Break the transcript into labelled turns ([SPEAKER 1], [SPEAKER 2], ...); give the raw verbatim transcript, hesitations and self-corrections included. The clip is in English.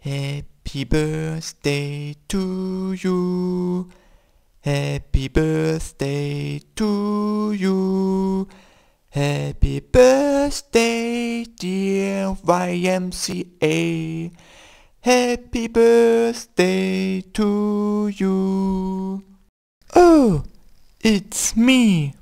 [SPEAKER 1] Happy birthday to you. Happy birthday to you. Happy birthday, dear Y M C A. Happy birthday to you. Oh, it's me.